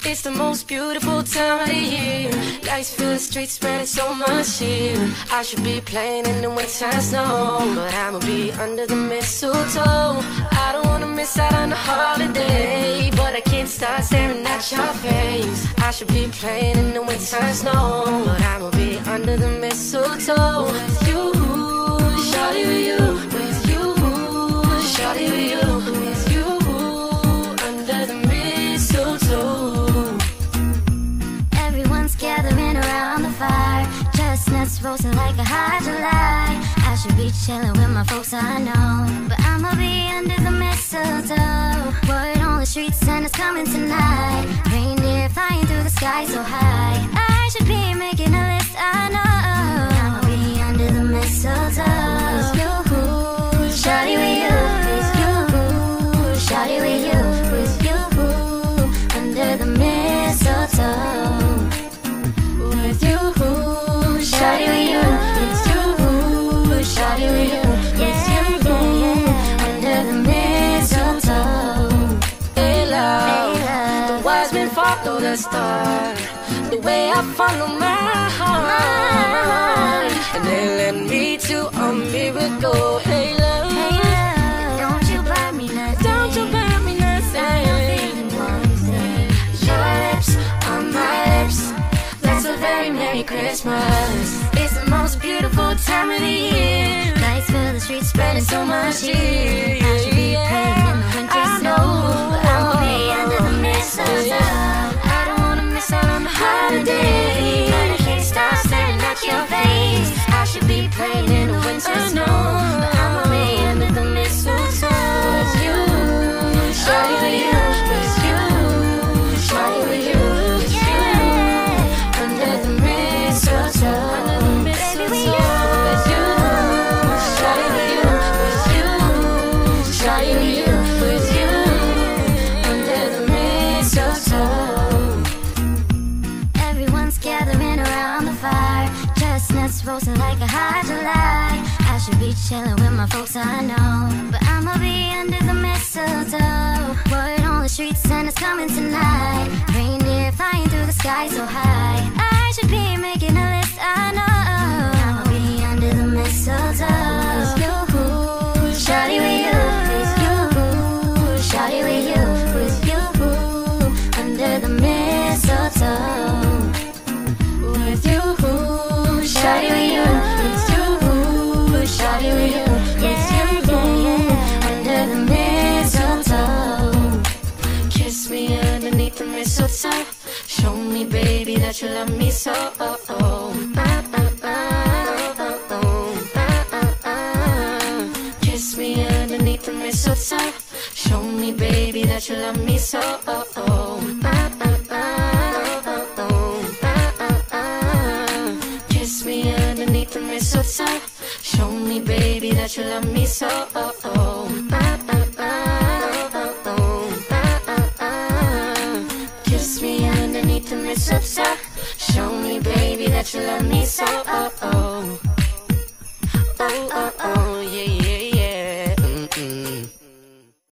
It's the most beautiful time of the year. Lights fill the streets, spreading so much cheer. I should be playing in the winter snow, but I'ma be under the mistletoe. I don't wanna miss out on the holiday, but I can't stop staring at your face. I should be playing in the winter snow, but I'ma be under the mistletoe. With you, shawty, with you, with you, shawty, with you, with you, under the mistletoe. Gathering around the fire, chestnuts roasting like a high July. I should be chilling with my folks, I know, but I'ma be under the mistletoe. Word on the streets, Santa's coming tonight. Reindeer flying through the sky so high. I should be making a list, I know. I'ma be under the mistletoe. With you, shawty, with you, with you, shawty, with you, with you, under the mistletoe. With you, shawty, with you, with you, shawty, with you, with you, under the mistletoe. Hey love, the wise men follow the star, the way I follow my heart, and they led me to a miracle. Hey love, don't you buy me nothing, don't you buy me nothing. Your lips on my lips, that's a very Merry Christmas. It's the most beautiful time of the year. Lights fill the streets, spreading so much cheer. I should be playing in the winter snow, but I'ma be under the mistletoe. I don't wanna miss out on the holiday, but I can't stop staring at your face. I should be playing in the winter snow, but I'ma be under the mistletoe. With you, shawty, with you, with you, shawty, with you, with you, under the mistletoe. Baby, with you, with you, shawty, with you, with you, shawty, with you, with you, under the mistletoe. Everyone's gathering around the fire, chestnuts roasting like a high July. I should be chilling with my folks, I know, but I'ma be under the mistletoe. Word on the streets, Santa's coming tonight. Reindeer flying through the sky so high. I should be making a list, I know. I'ma be under the mistletoe. With you, shawty, with you, with you, shawty, with you, with you, under the mistletoe. With you, shawty, with you, with you, shawty, with you, with you, under the mistletoe. Kiss me underneath the mistletoe. Show me, baby, that you love me so. Kiss me underneath the mistletoe. Show me, baby, that you love me so. Kiss me underneath the mistletoe. Show me, baby, that you love me so. Kiss me underneath the mistletoe. Show me, baby, that you love me so.